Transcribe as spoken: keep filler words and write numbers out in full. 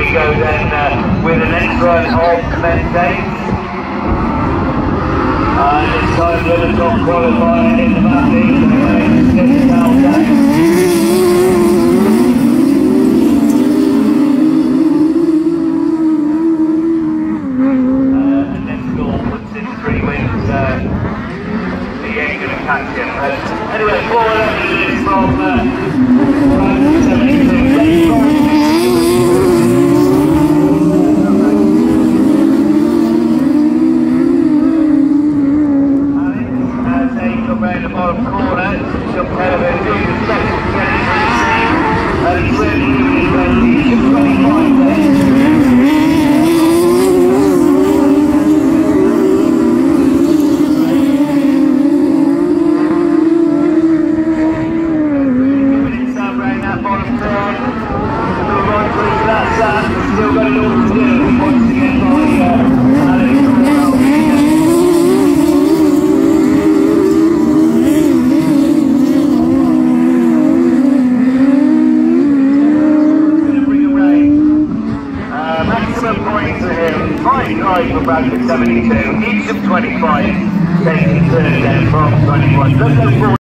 we go then uh, with the next run of commentate. And this time with a top qualifier in the back lead, getting down down. Anyway, four eleven from uh, as they come round the bottom corner, some kind of a doing the special twenty-three, and he's really doing his twenty-five there. Still got it all to do once to get by uh, Alex. Going to bring a rain. Uh, maximum points for him. Fine drive for Bradford seventy-two. Each of twenty-five taking third then from twenty-one. Let's go forward.